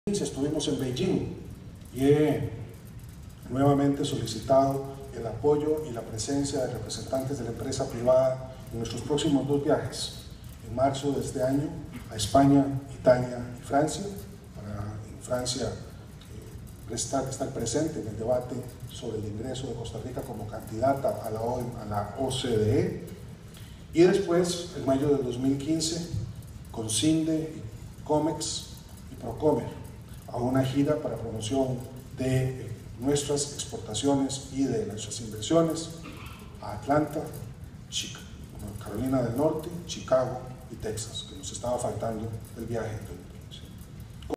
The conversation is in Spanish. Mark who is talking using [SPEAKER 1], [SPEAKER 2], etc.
[SPEAKER 1] Estuvimos en Beijing y he nuevamente solicitado el apoyo y la presencia de representantes de la empresa privada en nuestros próximos 2 viajes, en marzo de este año a España, Italia y Francia, para en Francia estar presente en el debate sobre el ingreso de Costa Rica como candidata a la OCDE, y después, en mayo del 2015, con CINDE, COMEX y Procomer, a una gira para promoción de nuestras exportaciones y de nuestras inversiones a Atlanta, Carolina del Norte, Chicago y Texas, que nos estaba faltando el viaje.